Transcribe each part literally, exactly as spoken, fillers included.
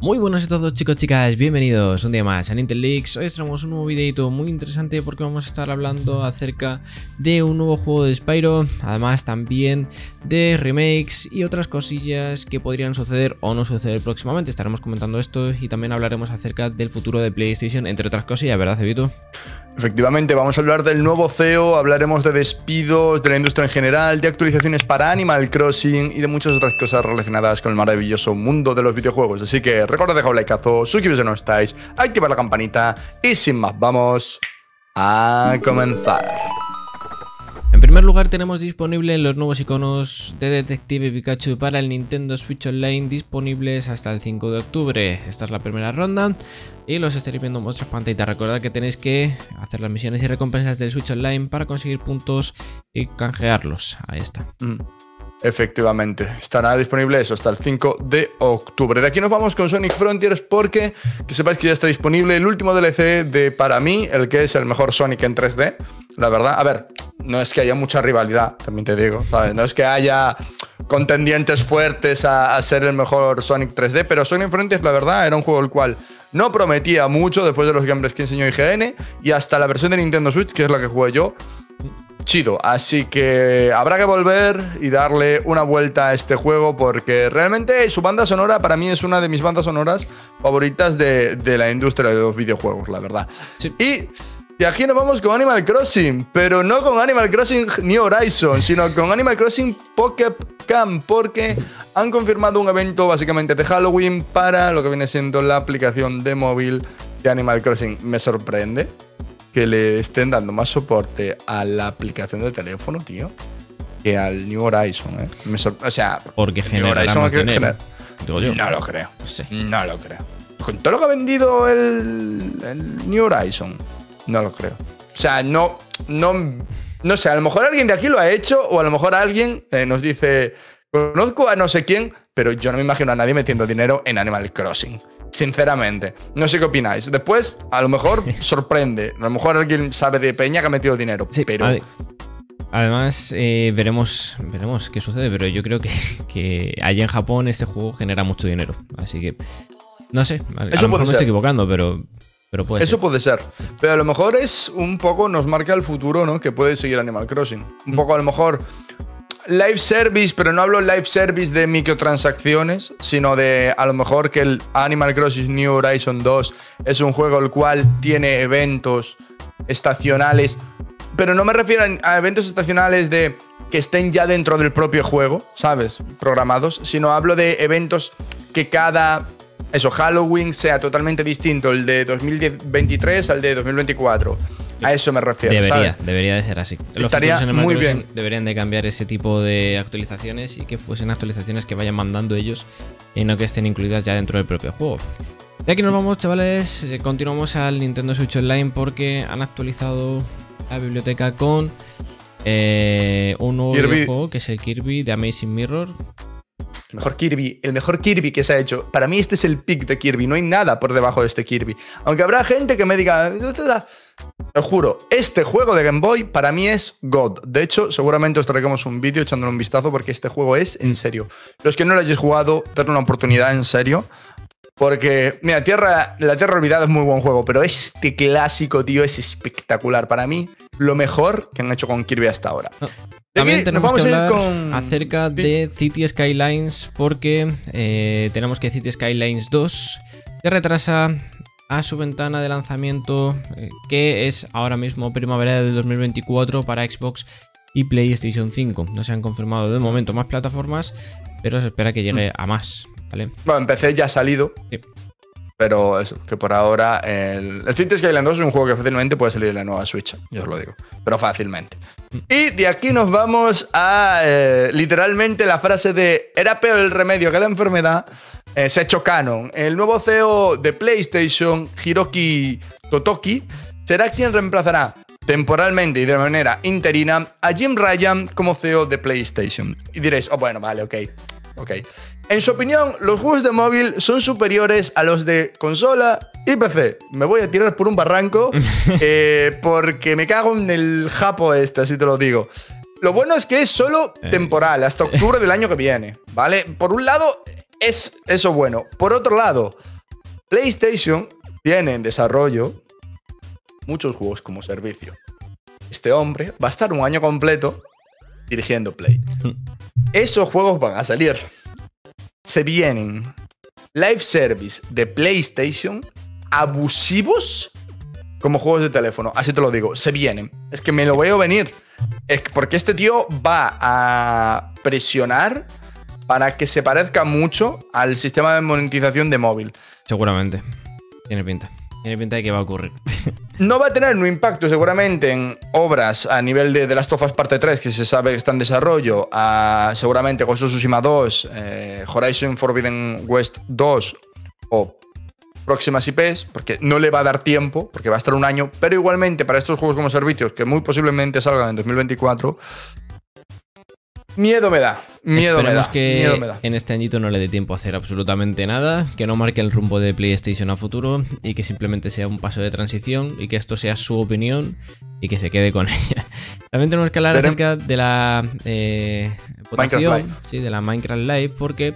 Muy buenas a todos, chicos, chicas, bienvenidos un día más a Nintendo Leaks. Hoy traemos un nuevo videito muy interesante porque vamos a estar hablando acerca de un nuevo juego de Spyro, además también de remakes y otras cosillas que podrían suceder o no suceder próximamente. Estaremos comentando esto y también hablaremos acerca del futuro de PlayStation, entre otras cosillas, ¿verdad, Cebito? Efectivamente, vamos a hablar del nuevo C E O, hablaremos de despidos, de la industria en general, de actualizaciones para Animal Crossing y de muchas otras cosas relacionadas con el maravilloso mundo de los videojuegos. Así que recuerda dejar un likeazo, suscribiros si no estáis, activar la campanita y sin más, vamos a comenzar. En primer lugar, tenemos disponibles los nuevos iconos de Detective Pikachu para el Nintendo Switch Online, disponibles hasta el cinco de octubre. Esta es la primera ronda y los estaréis viendo en vuestras pantallas. Recordad que tenéis que hacer las misiones y recompensas del Switch Online para conseguir puntos y canjearlos. Ahí está. Mm. Efectivamente, estará disponible eso hasta el cinco de octubre. De aquí nos vamos con Sonic Frontiers porque que sepáis que ya está disponible el último D L C de, para mí, el que es el mejor Sonic en tres D. La verdad, a ver, no es que haya mucha rivalidad, también te digo, ¿sabes? No es que haya contendientes fuertes a, a ser el mejor Sonic tres D, pero Sonic Frontiers, la verdad, era un juego el cual no prometía mucho después de los gameplays que enseñó I G N y hasta la versión de Nintendo Switch, que es la que jugué yo. Chido, así que habrá que volver y darle una vuelta a este juego porque realmente su banda sonora para mí es una de mis bandas sonoras favoritas de, de la industria de los videojuegos, la verdad. Sí. Y, y aquí nos vamos con Animal Crossing, pero no con Animal Crossing New Horizons, sino con Animal Crossing Pocket Camp, porque han confirmado un evento básicamente de Halloween para lo que viene siendo la aplicación de móvil de Animal Crossing. Me sorprende que le estén dando más soporte a la aplicación de teléfono, tío, que al New Horizon, ¿eh? Me o sea, porque generará más dinero, gener digo yo. No lo creo. Sí. No lo creo. Con todo lo que ha vendido el, el New Horizon, no lo creo. O sea, no, no, no sé, a lo mejor alguien de aquí lo ha hecho o a lo mejor alguien eh, nos dice, conozco a no sé quién, pero yo no me imagino a nadie metiendo dinero en Animal Crossing. Sinceramente, no sé qué opináis. Después, a lo mejor sorprende. A lo mejor alguien sabe de peña que ha metido dinero, sí, pero... Además, eh, veremos, veremos qué sucede, pero yo creo que, que allá en Japón este juego genera mucho dinero. Así que, no sé, a, Eso a lo mejor me estoy equivocando, pero, pero puede Eso ser. puede ser. Pero a lo mejor es un poco, nos marca el futuro, ¿no? Que puede seguir Animal Crossing. Un mm. poco a lo mejor... Live service, pero no hablo live service de microtransacciones, sino de a lo mejor que el Animal Crossing New Horizon dos es un juego el cual tiene eventos estacionales, pero no me refiero a eventos estacionales de que estén ya dentro del propio juego, ¿sabes? Programados, sino hablo de eventos que cada... Eso, Halloween sea totalmente distinto el de dos mil veintitrés al de dos mil veinticuatro. A eso me refiero. Debería, ¿sabes? debería de ser así. Los Estaría muy bien. Deberían de cambiar ese tipo de actualizaciones y que fuesen actualizaciones que vayan mandando ellos y no que estén incluidas ya dentro del propio juego. De aquí nos vamos, chavales. Continuamos al Nintendo Switch Online porque han actualizado la biblioteca con eh, un nuevo Kirby. videojuego que es el Kirby de Amazing Mirror. El mejor Kirby, el mejor Kirby que se ha hecho. Para mí este es el pick de Kirby, no hay nada por debajo de este Kirby. Aunque habrá gente que me diga... Te juro, este juego de Game Boy para mí es God. De hecho, seguramente os traigamos un vídeo echándole un vistazo porque este juego es en serio. Los que no lo hayáis jugado, darle una oportunidad en serio. Porque, mira, Tierra, La Tierra Olvidada es muy buen juego, pero este clásico, tío, es espectacular. Para mí, lo mejor que han hecho con Kirby hasta ahora. No. También tenemos vamos que a ir hablar con... acerca de City Skylines porque eh, tenemos que City Skylines dos se retrasa a su ventana de lanzamiento eh, que es ahora mismo primavera del dos mil veinticuatro para Xbox y PlayStation cinco. No se han confirmado de momento más plataformas, pero se espera que llegue a más, ¿vale? Bueno, en P C ya ha salido. Sí. Pero eso, que por ahora el, el City Skylines dos es un juego que fácilmente puede salir en la nueva Switch, yo os lo digo, pero fácilmente. Y de aquí nos vamos a eh, literalmente la frase de era peor el remedio que la enfermedad, eh, se ha hecho canon. El nuevo C E O de PlayStation, Hiroki Totoki, será quien reemplazará temporalmente y de manera interina a Jim Ryan como C E O de PlayStation. Y diréis, oh bueno, vale, ok, ok. En su opinión, los juegos de móvil son superiores a los de consola y P C. Me voy a tirar por un barranco eh, porque me cago en el japo este, así te lo digo. Lo bueno es que es solo temporal, hasta octubre del año que viene, ¿vale? Por un lado, es eso bueno. Por otro lado, PlayStation tiene en desarrollo muchos juegos como servicio. Este hombre va a estar un año completo dirigiendo Play. Esos juegos van a salir. Se vienen live service de PlayStation abusivos como juegos de teléfono. Así te lo digo, se vienen. Es que me lo veo venir. Es porque este tío va a presionar para que se parezca mucho al sistema de monetización de móvil. Seguramente. Tiene pinta. Tiene pinta de que va a ocurrir. No va a tener un impacto seguramente en obras a nivel de The Last of Us Parte tres, que se sabe que está en desarrollo, a, seguramente Ghost of Tsushima dos, eh, Horizon Forbidden West dos o próximas I Ps, porque no le va a dar tiempo, porque va a estar un año, pero igualmente para estos juegos como servicios, que muy posiblemente salgan en dos mil veinticuatro, miedo me da, miedo me da, que miedo me da. En este añito no le dé tiempo a hacer absolutamente nada, que no marque el rumbo de PlayStation a futuro y que simplemente sea un paso de transición y que esto sea su opinión y que se quede con ella. También tenemos que hablar Pero... acerca de la eh, votación, sí, de la Minecraft Live, porque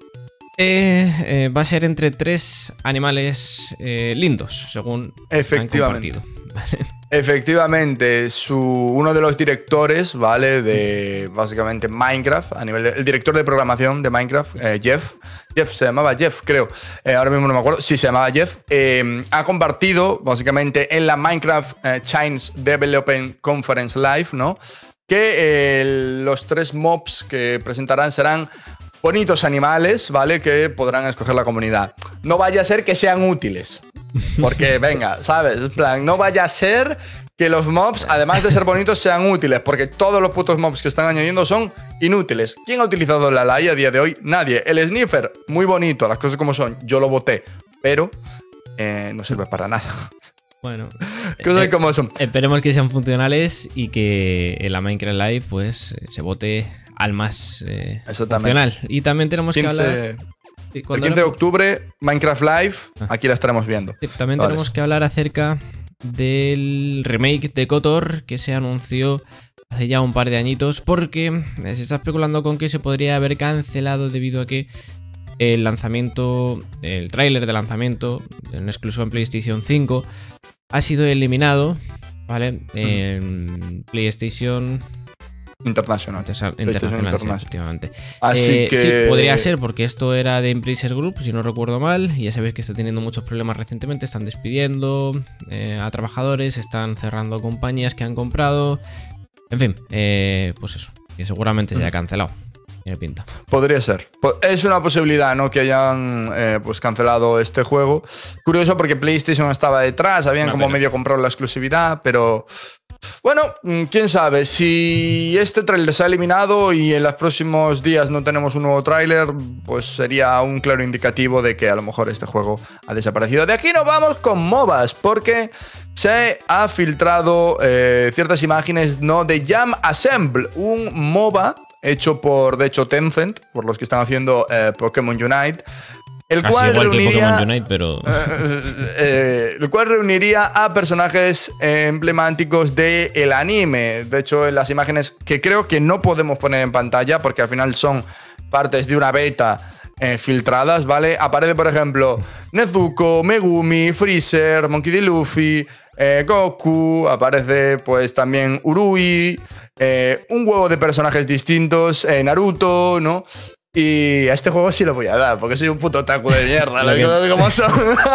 eh, eh, va a ser entre tres animales eh, lindos, según Efectivamente. han compartido. ¿Vale? Efectivamente, su, uno de los directores, ¿vale? De básicamente Minecraft, a nivel de, el director de programación de Minecraft, eh, Jeff, Jeff se llamaba Jeff, creo, eh, ahora mismo no me acuerdo, sí se llamaba Jeff, eh, ha compartido básicamente en la Minecraft eh, Chains Development Conference Live, ¿no? Que eh, los tres mobs que presentarán serán bonitos animales, ¿vale? Que podrán escoger la comunidad. No vaya a ser que sean útiles. Porque, venga, ¿sabes? En plan, no vaya a ser que los mobs, además de ser bonitos, sean útiles. Porque todos los putos mobs que están añadiendo son inútiles. ¿Quién ha utilizado la L A I a día de hoy? Nadie. El Sniffer, muy bonito, las cosas como son. Yo lo voté, pero eh, no sirve para nada. Bueno, cosas eh, como son. Esperemos que sean funcionales y que en la Minecraft Live pues se vote al más eh, funcional. Y también tenemos quince... que hablar... El quince de octubre, Minecraft Live, aquí la estaremos viendo. Sí, también vale. Tenemos que hablar acerca del remake de KOTOR que se anunció hace ya un par de añitos, porque se está especulando con que se podría haber cancelado debido a que el lanzamiento, el tráiler de lanzamiento, en exclusivo en PlayStation cinco, ha sido eliminado, ¿vale? En PlayStation... Internacional. Internacional, internacional. Sí, efectivamente. Así eh, que... Sí, podría ser porque esto era de Embracer Group, si no recuerdo mal, y ya sabéis que está teniendo muchos problemas recientemente, están despidiendo eh, a trabajadores, están cerrando compañías que han comprado, en fin, eh, pues eso, que seguramente se haya cancelado. Tiene pinta. Podría ser. Es una posibilidad, ¿no? Que hayan eh, pues cancelado este juego. Curioso porque PlayStation estaba detrás, habían una como pena. medio comprado la exclusividad, pero... Bueno, quién sabe, si este tráiler se ha eliminado y en los próximos días no tenemos un nuevo tráiler, pues sería un claro indicativo de que a lo mejor este juego ha desaparecido. De aquí nos vamos con MOBAs, porque se ha filtrado eh, ciertas imágenes, ¿no? De Jam Assemble, un MOBA hecho por, de hecho, Tencent, por los que están haciendo eh, Pokémon Unite. El Casi cual, igual reuniría, que Pokémon Unite, pero... eh, eh, el cual reuniría a personajes eh, emblemáticos del anime. De hecho, en las imágenes que creo que no podemos poner en pantalla, porque al final son partes de una beta eh, filtradas, ¿vale? Aparece, por ejemplo, Nezuko, Megumi, Freezer, Monkey D. Luffy, eh, Goku, aparece pues también Urui, eh, un huevo de personajes distintos, eh, Naruto, ¿no? Y a este juego sí lo voy a dar, porque soy un puto otaku de mierda, las cosas como son.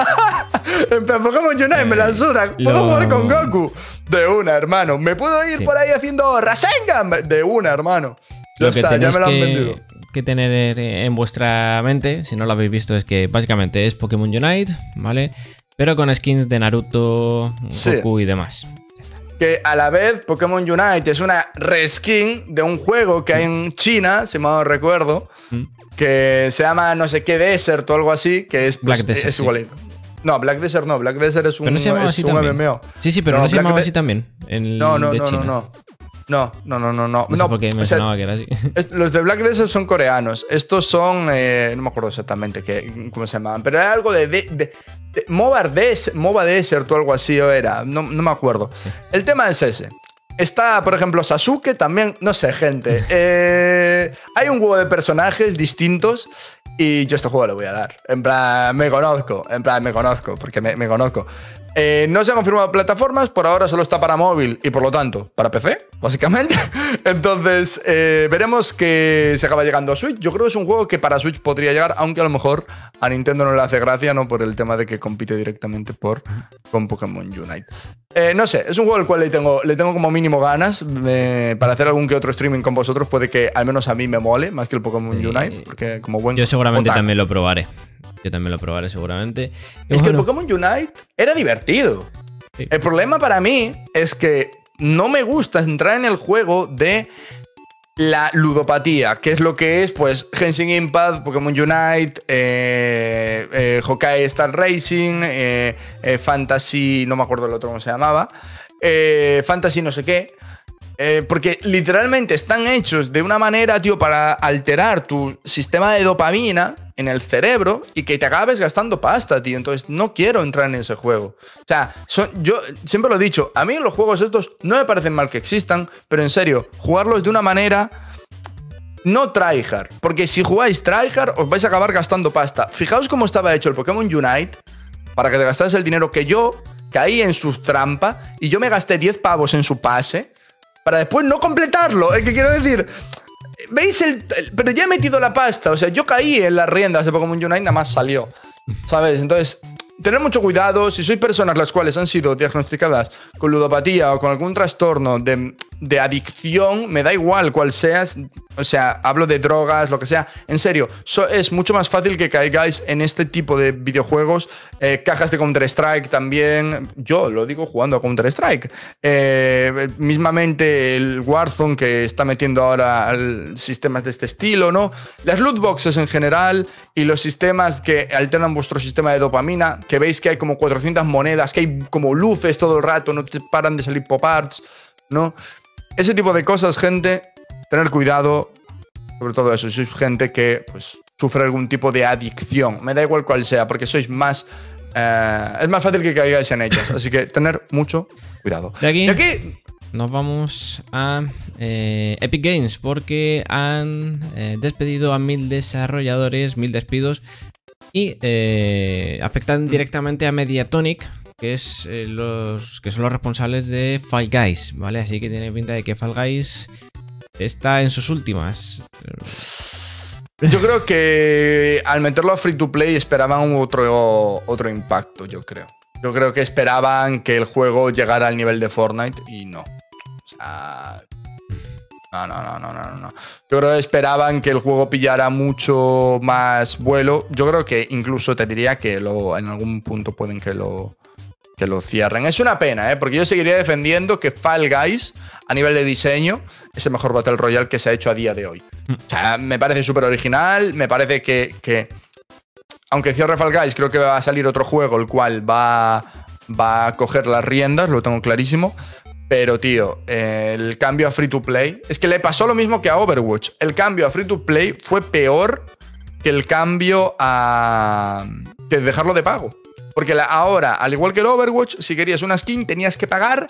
En plan, Pokémon Unite me la suda. Puedo Lo... jugar con Goku. De una, hermano. Me puedo ir sí. por ahí haciendo Rasengan. De una, hermano. Ya lo está, ya me lo han que, vendido. que tener en vuestra mente, si no lo habéis visto, es que básicamente es Pokémon Unite, ¿vale? Pero con skins de Naruto, sí. Goku y demás. Que a la vez Pokémon Unite es una reskin de un juego que hay en China, si mal no recuerdo, mm. que se llama no sé qué Desert o algo así, que es, pues, Black Desert, es igualito. Sí. No, Black Desert no, Black Desert es un, no se es así un M M O. Sí, sí, pero no, no se llamaba así también. En no, no, de no, China. no, no. No, no, no, no, no. No sé por qué me o sea, sonaba que era así. Es, los de Black Desert son coreanos. Estos son, eh, no me acuerdo exactamente qué, cómo se llamaban, pero era algo de, de, de, de MOBA, Desert, MOBA Desert o algo así o era. No, no me acuerdo. Sí. El tema es ese. Está, por ejemplo, Sasuke también, no sé, gente. Eh, hay un huevo de personajes distintos Y yo este juego le voy a dar. En plan, me conozco. En plan, me conozco. Porque me, me conozco. Eh, no se han confirmado plataformas. Por ahora solo está para móvil y por lo tanto para P C, básicamente. Entonces, eh, veremos que se acaba llegando a Switch. Yo creo que es un juego que para Switch podría llegar, aunque a lo mejor a Nintendo no le hace gracia, ¿no? Por el tema de que compite directamente por, con Pokémon Unite. Eh, no sé, es un juego al cual le tengo, le tengo como mínimo ganas. Eh, para hacer algún que otro streaming con vosotros puede que al menos a mí me mole más que el Pokémon sí. Unite. Porque como buen Yo seguramente otaku, también lo probaré. Yo también lo probaré seguramente. Y es bueno, que el Pokémon Unite era divertido. Sí. El problema para mí es que no me gusta entrar en el juego de la ludopatía, que es lo que es, pues, Genshin Impact, Pokémon Unite, eh, eh, Honkai Star Racing, eh, eh, Fantasy, no me acuerdo el otro cómo se llamaba, eh, Fantasy no sé qué. Eh, porque literalmente están hechos de una manera, tío, para alterar tu sistema de dopamina en el cerebro y que te acabes gastando pasta, tío. Entonces no quiero entrar en ese juego. O sea, son, yo siempre lo he dicho, a mí los juegos estos no me parecen mal que existan, pero en serio, jugarlos de una manera no tryhard. Porque si jugáis tryhard os vais a acabar gastando pasta. Fijaos cómo estaba hecho el Pokémon Unite para que te gastaras el dinero, que yo caí en su trampa y yo me gasté diez pavos en su pase para después no completarlo. Es que quiero decir, ¿veis el, el...? Pero ya he metido la pasta. O sea, yo caí en las riendas de Pokémon Unite, nada más salió. ¿Sabes? Entonces, tener mucho cuidado. Si sois personas las cuales han sido diagnosticadas con ludopatía o con algún trastorno de, de adicción, me da igual cuál seas. O sea, hablo de drogas, lo que sea. En serio, so, es mucho más fácil que caigáis en este tipo de videojuegos. Eh, cajas de Counter-Strike también. Yo lo digo jugando a Counter-Strike. Eh, mismamente el Warzone, que está metiendo ahora sistemas de este estilo, ¿no? Las loot boxes en general y los sistemas que alternan vuestro sistema de dopamina, que veis que hay como cuatrocientas monedas, que hay como luces todo el rato, no te paran de salir pop-arts, ¿no? Ese tipo de cosas, gente, tener cuidado, sobre todo eso, si sois gente que pues, sufre algún tipo de adicción, me da igual cuál sea, porque sois más... Eh, es más fácil que caigáis en ellas, así que tener mucho cuidado. De aquí, de aquí nos vamos a eh, Epic Games, porque han eh, despedido a mil desarrolladores, mil despidos, y eh, afectan directamente a Mediatonic, que es eh, los que son los responsables de Fall Guys, ¿vale? Así que tiene pinta de que Fall Guys está en sus últimas. Yo creo que al meterlo a free to play esperaban otro, otro impacto, yo creo. Yo creo que esperaban que el juego llegara al nivel de Fortnite y no. O sea, no, no, no, no, no, no. Yo creo que esperaban que el juego pillara mucho más vuelo. Yo creo que incluso te diría que lo, en algún punto pueden que lo... que lo cierren. Es una pena, ¿eh? Porque yo seguiría defendiendo que Fall Guys, a nivel de diseño, es el mejor Battle Royale que se ha hecho a día de hoy. O sea, me parece súper original, me parece que, que, aunque cierre Fall Guys, creo que va a salir otro juego, el cual va, va a coger las riendas, lo tengo clarísimo. Pero, tío, eh, el cambio a Free to Play... Es que le pasó lo mismo que a Overwatch. El cambio a Free to Play fue peor que el cambio a... que dejarlo de pago. Porque la, ahora, al igual que el Overwatch, si querías una skin tenías que pagar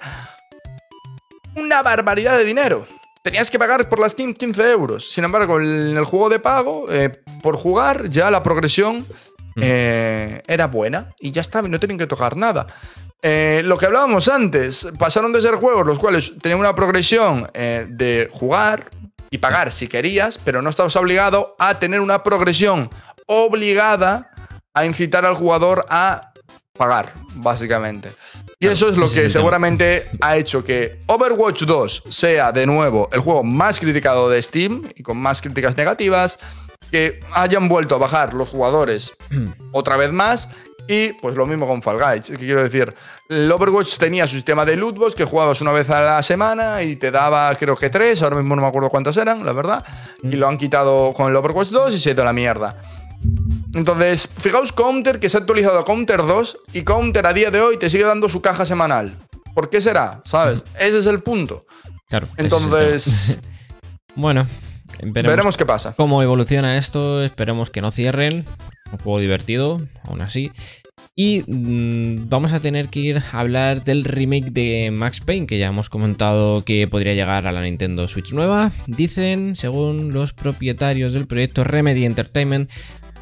una barbaridad de dinero. Tenías que pagar por la skin quince euros. Sin embargo, en el juego de pago, eh, por jugar, ya la progresión eh, era buena. Y ya está, no tenían que tocar nada. Eh, lo que hablábamos antes, pasaron de ser juegos los cuales tenían una progresión eh, de jugar y pagar si querías, pero no estabas obligado a tener una progresión obligada a incitar al jugador a pagar, básicamente. Y eso es lo que seguramente ha hecho que Overwatch dos sea de nuevo el juego más criticado de Steam y con más críticas negativas, que hayan vuelto a bajar los jugadores otra vez más. Y pues lo mismo con Fall Guys. ¿Qué quiero decir? El Overwatch tenía su sistema de loot box que jugabas una vez a la semana y te daba, creo que tres, ahora mismo no me acuerdo cuántas eran, la verdad. Y lo han quitado con el Overwatch dos y se ha ido a la mierda. Entonces, fijaos Counter, que se ha actualizado a Counter dos y Counter a día de hoy te sigue dando su caja semanal. ¿Por qué será? ¿Sabes? Ese es el punto. Claro. Entonces... bueno, veremos, veremos qué pasa. Cómo evoluciona esto, esperemos que no cierren. Un juego divertido, aún así. Y mmm, vamos a tener que ir a hablar del remake de Max Payne, que ya hemos comentado que podría llegar a la Nintendo Switch nueva. Dicen, según los propietarios del proyecto Remedy Entertainment,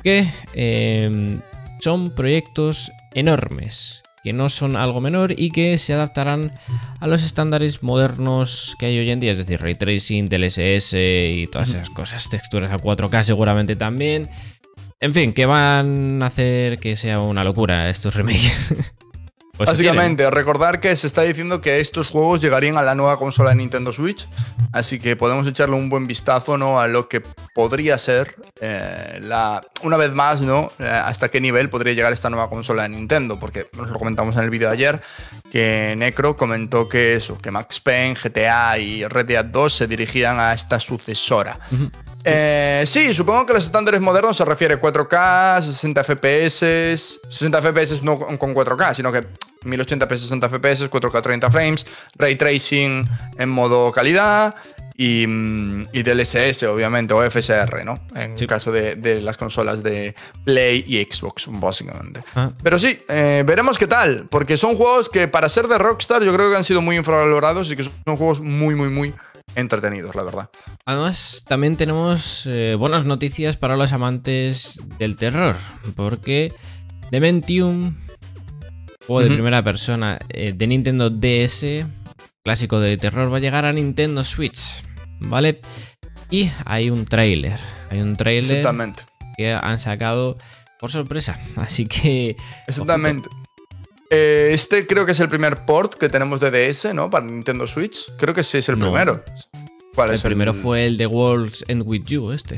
que eh, son proyectos enormes, que no son algo menor y que se adaptarán a los estándares modernos que hay hoy en día, es decir, Ray Tracing, D L S S y todas esas cosas, texturas a cuatro K seguramente también. En fin, que van a hacer que sea una locura estos remakes. Pues básicamente, recordar que se está diciendo que estos juegos llegarían a la nueva consola de Nintendo Switch, así que podemos echarle un buen vistazo, ¿no?, a lo que podría ser, eh, la, una vez más, ¿no?, eh, hasta qué nivel podría llegar esta nueva consola de Nintendo, porque nos lo comentamos en el vídeo de ayer, que Necro comentó que eso, que Max Payne, G T A y Red Dead dos se dirigían a esta sucesora. Uh-huh. Eh, sí, supongo que los estándares modernos se refiere a cuatro K, sesenta F P S, sesenta F P S no con cuatro K, sino que mil ochenta p sesenta F P S, cuatro K treinta frames, Ray Tracing en modo calidad y, y D L S S, obviamente, o F S R, ¿no? En sí. caso de, de las consolas de Play y Xbox, básicamente. Ah. Pero sí, eh, veremos qué tal, porque son juegos que para ser de Rockstar yo creo que han sido muy infravalorados y que son juegos muy, muy, muy entretenidos, la verdad. Además, también tenemos eh, buenas noticias para los amantes del terror, porque Dementium, juego de uh-huh. primera persona eh, de Nintendo D S, clásico de terror, va a llegar a Nintendo Switch, ¿vale? Y hay un tráiler, hay un tráiler Exactamente. que han sacado por sorpresa, así que... Exactamente. Eh, este creo que es el primer port que tenemos de D S, ¿no? Para Nintendo Switch. Creo que sí es el no. primero. ¿Cuál el es primero el primero? Fue el The World's End With You, este.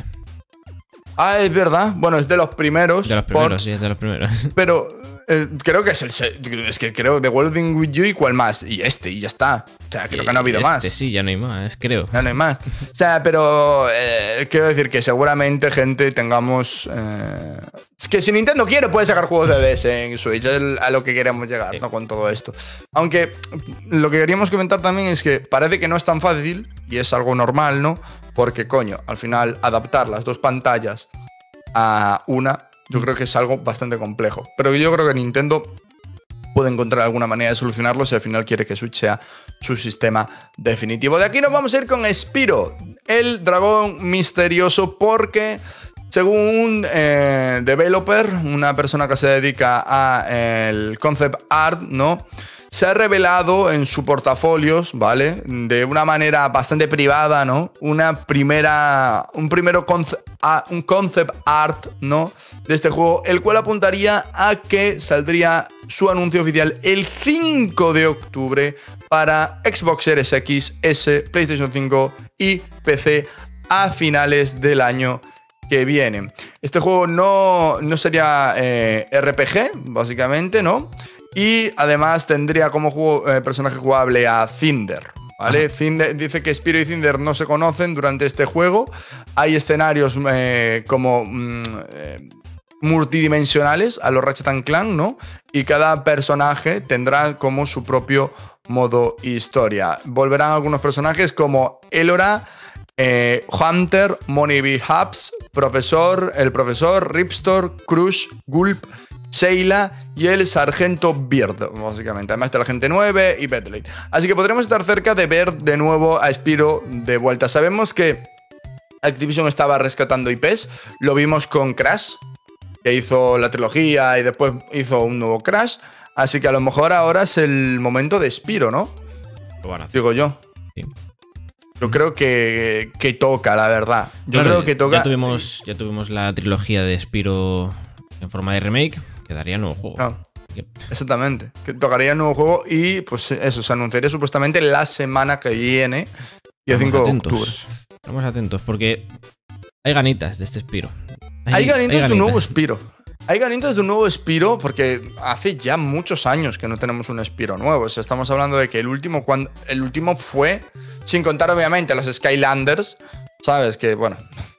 Ah, es verdad. Bueno, es de los primeros. De los primeros, ports, sí, es de los primeros. Pero eh, creo que es el... Es que creo The World's End With You y cuál más. Y este, y ya está. O sea, creo que no ha habido este, más. Sí, ya no hay más, creo. Ya no hay más. O sea, pero eh, quiero decir que seguramente, gente, tengamos... Eh, es que si Nintendo quiere, puede sacar juegos de D S en Switch. Es a lo que queremos llegar, sí. ¿no? Con todo esto. Aunque lo que queríamos comentar también es que parece que no es tan fácil, y es algo normal, ¿no? Porque, coño, al final, adaptar las dos pantallas a una, yo creo que es algo bastante complejo. Pero yo creo que Nintendo puede encontrar alguna manera de solucionarlo si al final quiere que Switch sea su sistema definitivo. De aquí nos vamos a ir con Spyro, el dragón misterioso, porque según un eh, developer, una persona que se dedica a eh, el concept art, ¿no?, se ha revelado en su portafolios, ¿vale?, de una manera bastante privada, ¿no?, una primera, un primero concept, un concept art, ¿no?, de este juego, el cual apuntaría a que saldría su anuncio oficial el cinco de octubre para Xbox Series X, S, PlayStation cinco y P C a finales del año que viene. Este juego no, no sería eh, R P G, básicamente, ¿no? Y además tendría como juego, eh, personaje jugable a Cinder, ¿vale? Cinder, dice que Spyro y Cinder no se conocen durante este juego. Hay escenarios eh, como mm, eh, multidimensionales a los Ratchet and Clank, ¿no? Y cada personaje tendrá como su propio modo historia. Volverán algunos personajes como Elora, eh, Hunter, Money B. Hubs, Profesor, el Profesor, Ripstor, Crush, Gulp, Sheila y el Sargento Beard, básicamente. Además de la Gente nueve y Bentley. Así que podremos estar cerca de ver de nuevo a Spyro de vuelta. Sabemos que Activision estaba rescatando I Pes. Lo vimos con Crash, que hizo la trilogía y después hizo un nuevo Crash. Así que a lo mejor ahora es el momento de Spyro, ¿no? Bueno, digo yo. Sí. Yo creo que, que toca, la verdad. Yo claro, creo que toca. Ya tuvimos, ya tuvimos la trilogía de Spyro en forma de remake. Quedaría nuevo juego. No, exactamente. Que tocaría un nuevo juego y pues eso, se anunciaría supuestamente la semana que viene, el cinco de octubre. Estamos atentos porque hay ganitas de este Spyro. Hay, hay ganitas hay de un nuevo Spyro. Hay ganitas de un nuevo Spyro porque hace ya muchos años que no tenemos un Spyro nuevo. O sea, estamos hablando de que el último, cuando, el último fue, sin contar obviamente los Skylanders, ¿sabes? Que bueno,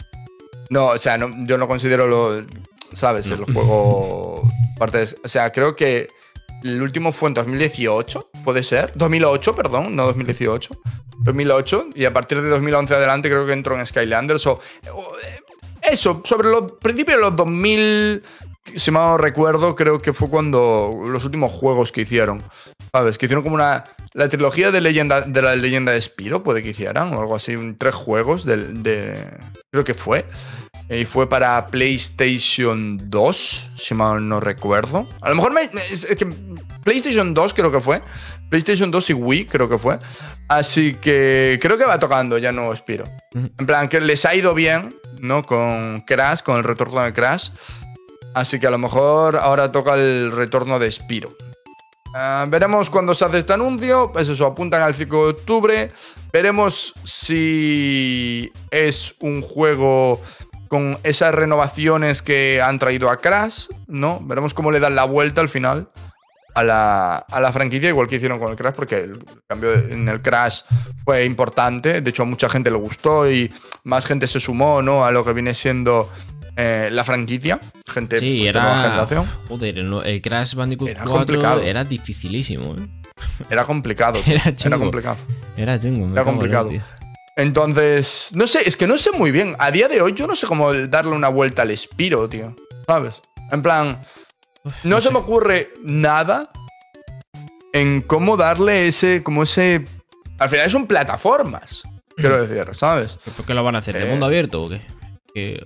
no, o sea, no, yo no considero lo... ¿Sabes? El juego... Parte de, o sea, creo que el último fue en dos mil dieciocho, ¿puede ser? dos mil ocho, perdón, no dos mil dieciocho. dos mil ocho, y a partir de dos mil once adelante creo que entró en Skylanders o... o eso, sobre los principios de los dos mil, si mal no recuerdo, creo que fue cuando los últimos juegos que hicieron. ¿Sabes? Que hicieron como una... La trilogía de, leyenda, de la leyenda de Spyro, puede que hicieran, o algo así, un, tres juegos de, de... Creo que fue... Y fue para PlayStation dos, si mal no recuerdo. A lo mejor me, es que PlayStation dos creo que fue. PlayStation dos y Wii creo que fue. Así que creo que va tocando ya nuevo Spyro. Uh-huh. En plan, que les ha ido bien, ¿no? Con Crash, con el retorno de Crash. Así que a lo mejor ahora toca el retorno de Spyro. Uh, veremos cuándo se hace este anuncio. Pues eso, apuntan al cinco de octubre. Veremos si es un juego con esas renovaciones que han traído a Crash, ¿no? Veremos cómo le dan la vuelta al final a la, a la franquicia, igual que hicieron con el Crash, porque el cambio en el Crash fue importante. De hecho, a mucha gente le gustó y más gente se sumó, ¿no? A lo que viene siendo eh, la franquicia. Gente sí, pues, era, de nueva generación. Joder, el, el Crash Bandicoot era cuatro complicado. Era dificilísimo, ¿eh? Era complicado. Era, era complicado. Era chungo. Era complicado. Entonces, no sé, es que no sé muy bien. A día de hoy yo no sé cómo darle una vuelta al Spyro, tío. ¿Sabes? En plan, Uf, no, no se sé. me ocurre nada en cómo darle ese, como ese... Al final son plataformas, quiero decir, ¿sabes? ¿Por qué lo van a hacer? ¿De eh... mundo abierto o qué? ¿Qué?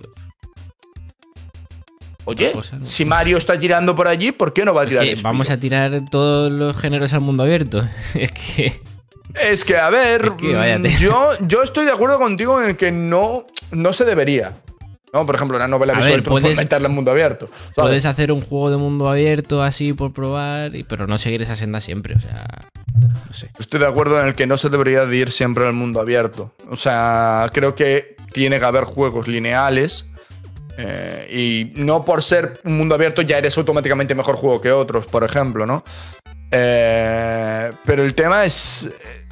Oye, cosa, ¿no? Si Mario está tirando por allí, ¿por qué no va a tirar? Es que vamos a tirar todos los géneros al mundo abierto. Es que... Es que, a ver, es que yo, yo estoy de acuerdo contigo en el que no, no se debería. ¿No? Por ejemplo, una novela a visual ver, puedes, meterla en mundo abierto. ¿Sabes? Puedes hacer un juego de mundo abierto así por probar, pero no seguir esa senda siempre. O sea, no sé. Estoy de acuerdo en el que no se debería de ir siempre al mundo abierto. O sea, creo que tiene que haber juegos lineales. Eh, y no por ser un mundo abierto ya eres automáticamente mejor juego que otros, por ejemplo, ¿no? Eh, pero el tema es...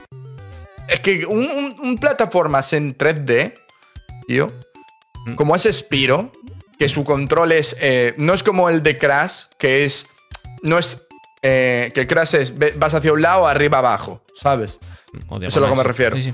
Es que un, un, un plataformas en tres D, tío, mm. como es Spyro, que su control es... Eh, no es como el de Crash, que es... No es... Eh, que el Crash es... Vas hacia un lado, arriba, abajo, ¿sabes? Eso es a lo que me refiero. Sí, sí.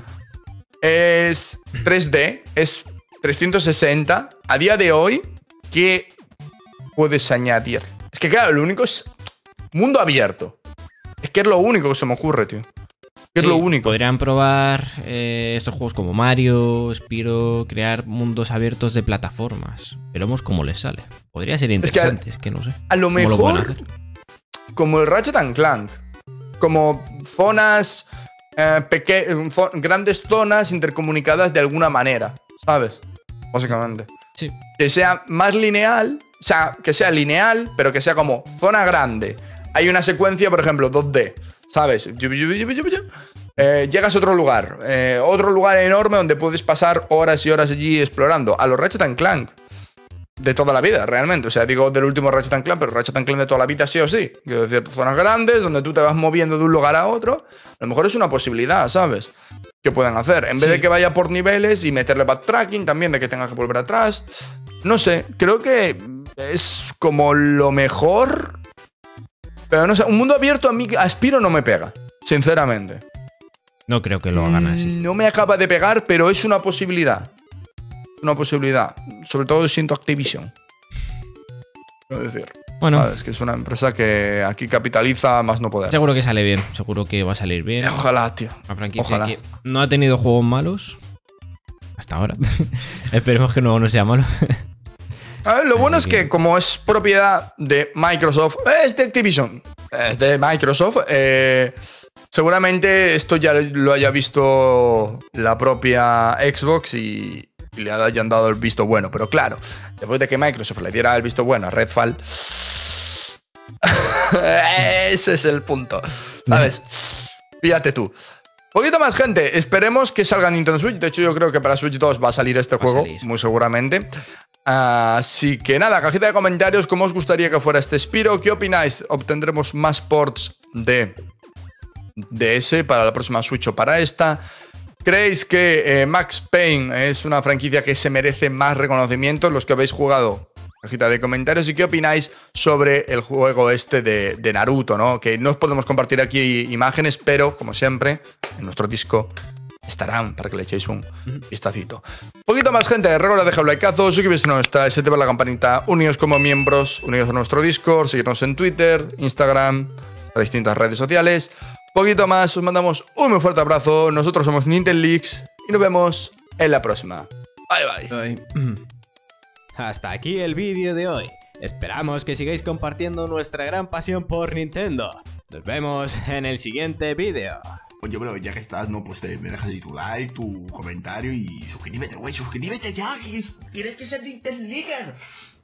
Es tres D, es trescientos sesenta. A día de hoy, ¿qué puedes añadir? Es que claro, lo único es... Mundo abierto. Es que es lo único que se me ocurre, tío. Es sí, lo único. Podrían probar eh, estos juegos como Mario, Spyro, crear mundos abiertos de plataformas. Veremos cómo les sale. Podría ser interesante, es que, a, es que no sé. A lo mejor, lo como el Ratchet and Clank. Como zonas, eh, grandes zonas intercomunicadas de alguna manera, ¿sabes? Básicamente. Sí. Que sea más lineal, o sea, que sea lineal, pero que sea como zona grande. Hay una secuencia, por ejemplo, dos D, ¿sabes? Eh, llegas a otro lugar, eh, otro lugar enorme donde puedes pasar horas y horas allí explorando. A los Ratchet and Clank de toda la vida, realmente. O sea, digo del último Ratchet and Clank, pero Ratchet and Clank de toda la vida sí o sí. Quiero decir, zonas grandes donde tú te vas moviendo de un lugar a otro. A lo mejor es una posibilidad, ¿sabes? Que puedan hacer. En vez sí. de que vaya por niveles y meterle backtracking también, de que tengas que volver atrás. No sé, creo que es como lo mejor... Pero no sé, un mundo abierto a mí, a Spyro no me pega, sinceramente. No creo que lo hagan así. No me acaba de pegar, pero es una posibilidad. Una posibilidad. Sobre todo siento Activision. Quiero decir. Bueno. ¿Sabes? Que es una empresa que aquí capitaliza más no poder. Seguro que sale bien. Seguro que va a salir bien. Ojalá, tío. La franquicia Ojalá. Que no ha tenido juegos malos. Hasta ahora. Esperemos que no, no sea malo. A ver, lo bueno es que como es propiedad de Microsoft, es de Activision, es de Microsoft, eh, seguramente esto ya lo haya visto la propia Xbox y, y le hayan dado el visto bueno. Pero claro, después de que Microsoft le diera el visto bueno a Redfall, ese es el punto, ¿sabes? Fíjate tú. Poquito más, gente. Esperemos que salga Nintendo Switch. De hecho, yo creo que para Switch dos va a salir este va juego, salir. muy seguramente. Así que nada, cajita de comentarios, ¿cómo os gustaría que fuera este Spyro? ¿Qué opináis? ¿Obtendremos más ports de, de ese para la próxima Switch o para esta? ¿Creéis que eh, Max Payne es una franquicia que se merece más reconocimiento? Los que habéis jugado, cajita de comentarios. ¿Y qué opináis sobre el juego este de, de Naruto, ¿no? Que no os podemos compartir aquí imágenes, pero, como siempre, en nuestro disco estarán para que le echéis un vistacito. Un poquito más, gente. Recuerda dejar un likeazo, suscribiros a nuestra, activar la campanita, unidos como miembros, unidos a nuestro Discord, seguirnos en Twitter, Instagram, las distintas redes sociales. Un poquito más, os mandamos un muy fuerte abrazo. Nosotros somos Nintendo Leaks y nos vemos en la próxima. Bye, bye. Bye. hasta aquí el vídeo de hoy. Esperamos que sigáis compartiendo nuestra gran pasión por Nintendo. Nos vemos en el siguiente vídeo. Oye, bro, ya que estás, no, pues te, me dejas ahí tu like, tu comentario y suscríbete, güey, suscríbete ya, que es- tienes que ser Nintendo Leaguer.